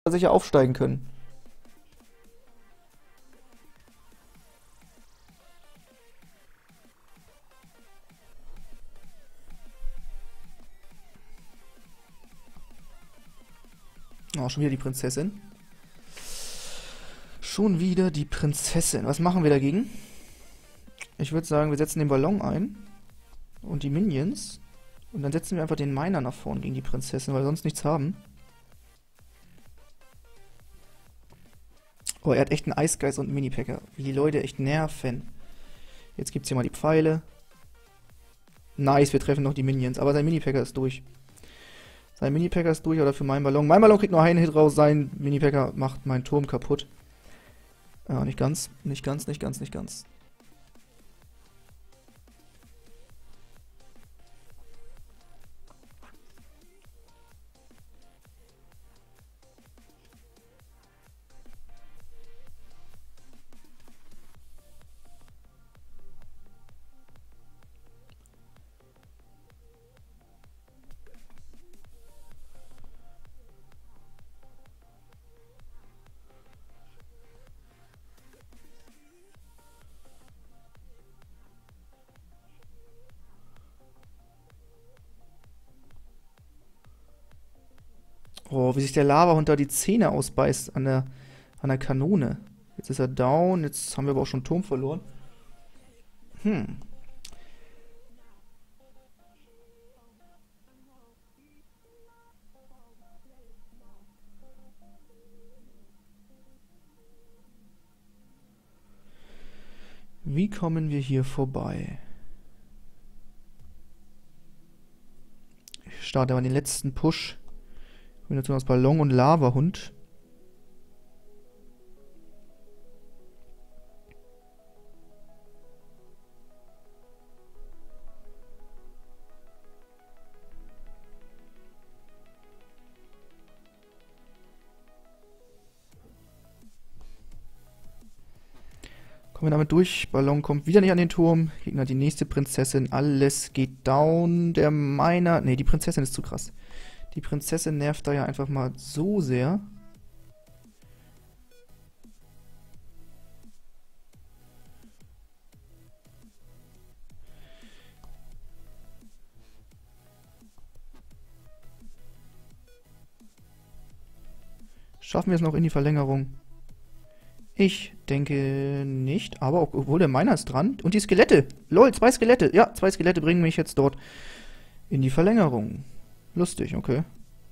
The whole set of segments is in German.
sicher aufsteigen können. Oh, schon wieder die Prinzessin. Schon wieder die Prinzessin. Was machen wir dagegen? Ich würde sagen, wir setzen den Ballon ein. Und die Minions. Und dann setzen wir einfach den Miner nach vorn gegen die Prinzessin, weil wir sonst nichts haben. Oh, er hat echt einen Eisgeist und einen Mini-Packer. Wie die Leute echt nerven. Jetzt gibt's hier mal die Pfeile. Nice, wir treffen noch die Minions. Aber sein Mini-Packer ist durch. Sein Mini-Packer ist durch, oder für meinen Ballon. Mein Ballon kriegt nur einen Hit raus. Sein Mini-Packer macht meinen Turm kaputt. Ja, nicht ganz. Nicht ganz, nicht ganz, nicht ganz. Oh, wie sich der Lavahund da die Zähne ausbeißt an der Kanone. Jetzt ist er down, jetzt haben wir aber auch schon Turm verloren. Hm. Wie kommen wir hier vorbei? Ich starte aber den letzten Push. Kombination aus Ballon und Lavahund. Kommen wir damit durch. Ballon kommt wieder nicht an den Turm. Gegner die nächste Prinzessin. Alles geht down. Der Miner. Ne, die Prinzessin ist zu krass. Die Prinzessin nervt da ja einfach mal so sehr. Schaffen wir es noch in die Verlängerung? Ich denke nicht, aber obwohl der Miner ist dran. Und die Skelette. Lol, 2 Skelette. Ja, 2 Skelette bringen mich jetzt dort in die Verlängerung. Lustig, okay.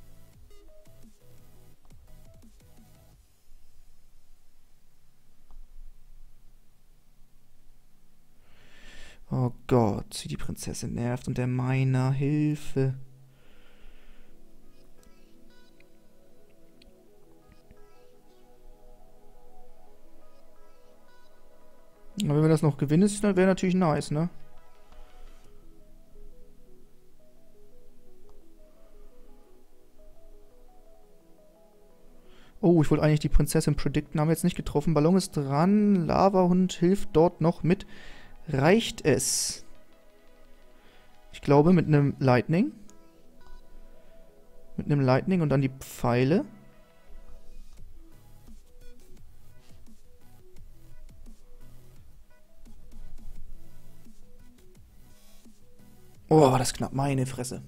Oh Gott, wie die Prinzessin nervt und der Miner, Hilfe. Aber wenn wir das noch gewinnen, wäre natürlich nice, ne? Oh, ich wollte eigentlich die Prinzessin predikten, haben wir jetzt nicht getroffen. Ballon ist dran, Lavahund hilft dort noch mit. Reicht es? Ich glaube mit einem Lightning. Mit einem Lightning und dann die Pfeile. Oh, war das knapp. Meine Fresse.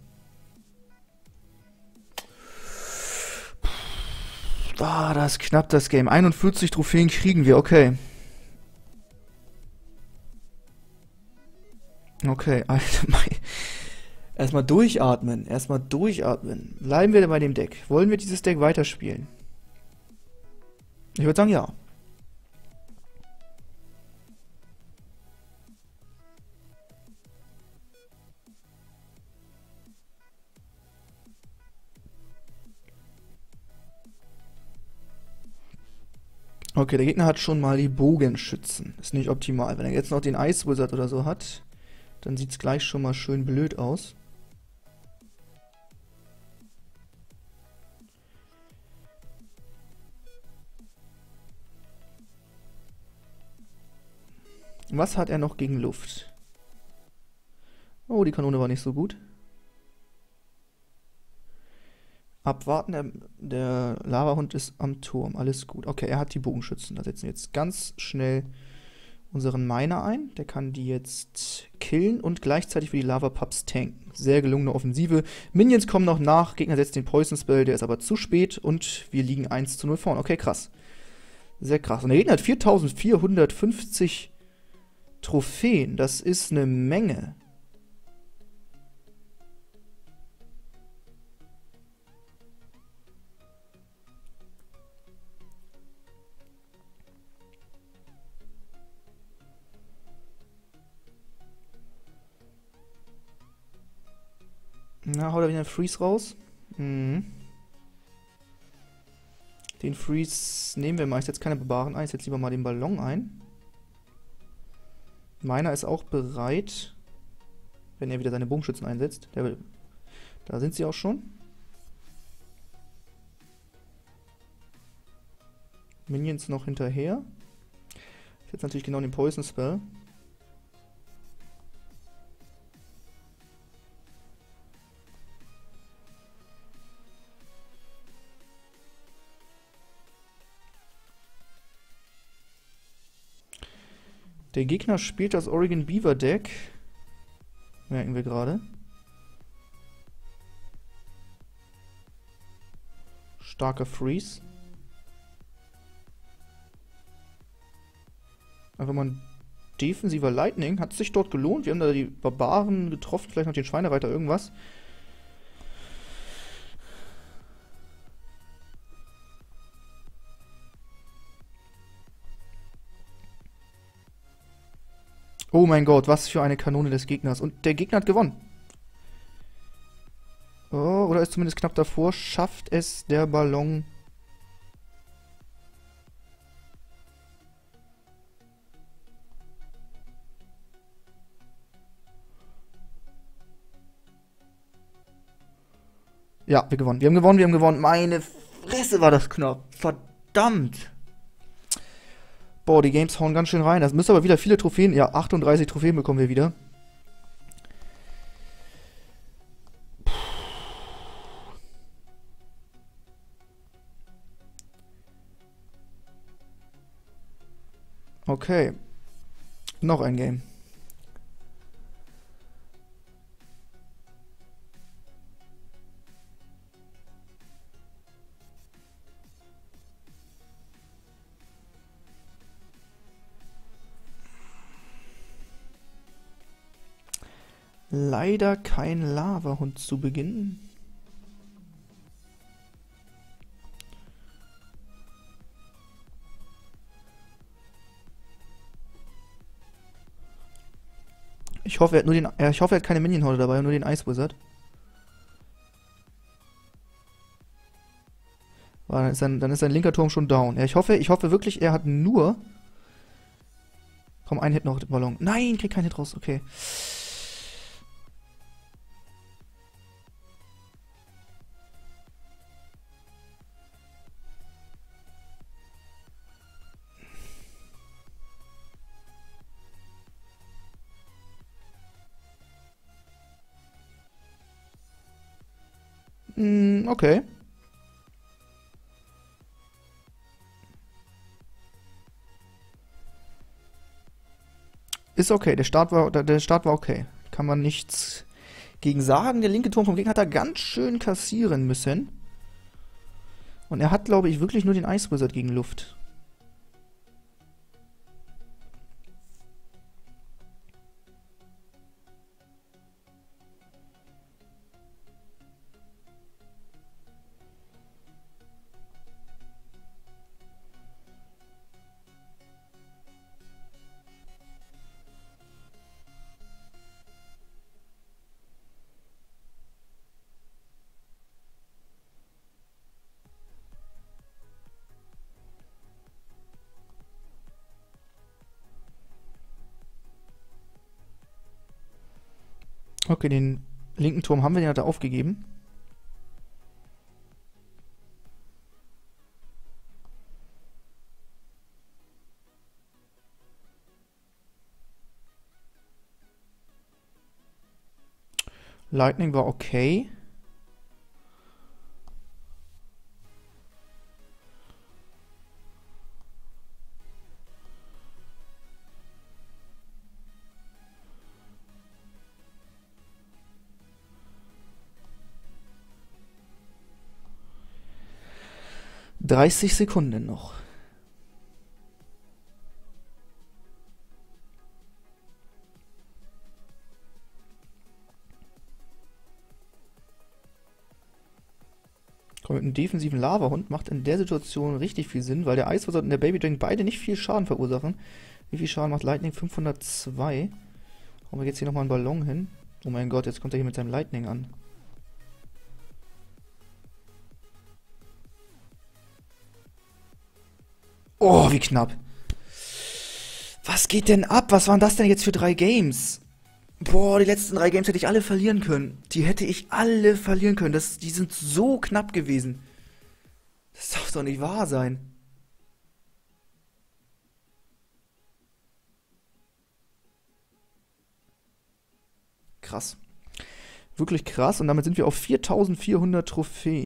War das knapp, das Game. 41 Trophäen kriegen wir, okay. Okay, Alter, erstmal durchatmen, erstmal durchatmen. Bleiben wir bei dem Deck. Wollen wir dieses Deck weiterspielen? Ich würde sagen, ja. Okay, der Gegner hat schon mal die Bogenschützen. Ist nicht optimal. Wenn er jetzt noch den Ice Wizard oder so hat, dann sieht es gleich schon mal schön blöd aus. Was hat er noch gegen Luft? Oh, die Kanone war nicht so gut. Abwarten, der Lavahund ist am Turm. Alles gut. Okay, er hat die Bogenschützen. Da setzen wir jetzt ganz schnell unseren Miner ein. Der kann die jetzt killen und gleichzeitig für die Lava-Pups tanken. Sehr gelungene Offensive. Minions kommen noch nach. Gegner setzt den Poison Spell, der ist aber zu spät und wir liegen 1:0 vorne. Okay, krass. Sehr krass. Und der Gegner hat 4450 Trophäen. Das ist eine Menge. Na, haut er wieder einen Freeze raus? Mhm. Den Freeze nehmen wir mal. Ich setze keine Barbaren ein. Ich setze lieber mal den Ballon ein. Meiner ist auch bereit, wenn er wieder seine Bogenschützen einsetzt. Da sind sie auch schon. Minions noch hinterher. Ich setze natürlich genau den Poison Spell. Der Gegner spielt das Oregon Beaver Deck. Merken wir gerade. Starker Freeze. Einfach mal ein defensiver Lightning. Hat sich dort gelohnt. Wir haben da die Barbaren getroffen. Vielleicht noch den Schweinereiter, irgendwas. Oh mein Gott, was für eine Kanone des Gegners. Und der Gegner hat gewonnen. Oh, oder ist zumindest knapp davor. Schafft es der Ballon? Ja, wir gewonnen. Wir haben gewonnen, wir haben gewonnen. Meine Fresse war das knapp. Verdammt. Boah, die Games hauen ganz schön rein. Das müsste aber wieder viele Trophäen. Ja, 38 Trophäen bekommen wir wieder. Okay. Noch ein Game. Leider kein Lavahund zu Beginn. Ich hoffe, er hat keine Minion-Horde dabei und nur den Ice Wizard. Dann ist sein linker Turm schon down. Ja, ich hoffe wirklich, er hat nur... Komm, ein Hit noch, Ballon. Nein, krieg keinen Hit raus, okay. Okay. Ist okay, der Start war okay. Kann man nichts gegen sagen. Der linke Turm vom Gegner hat er ganz schön kassieren müssen. Und er hat, glaube ich, wirklich nur den Ice Wizard gegen Luft. Okay, den linken Turm haben wir, den hat er aufgegeben. Lightning war okay. 30 Sekunden noch. Komm, mit einem defensiven Lavahund macht in der Situation richtig viel Sinn, weil der Eiswasser und der Baby Dragon beide nicht viel Schaden verursachen. Wie viel Schaden macht Lightning? 502. Hauen wir jetzt hier nochmal einen Ballon hin. Oh mein Gott, jetzt kommt er hier mit seinem Lightning an. Oh, wie knapp. Was geht denn ab? Was waren das denn jetzt für 3 Games? Boah, die letzten 3 Games hätte ich alle verlieren können. Die hätte ich alle verlieren können. Die sind so knapp gewesen. Das darf doch nicht wahr sein. Krass. Wirklich krass. Und damit sind wir auf 4400 Trophäen.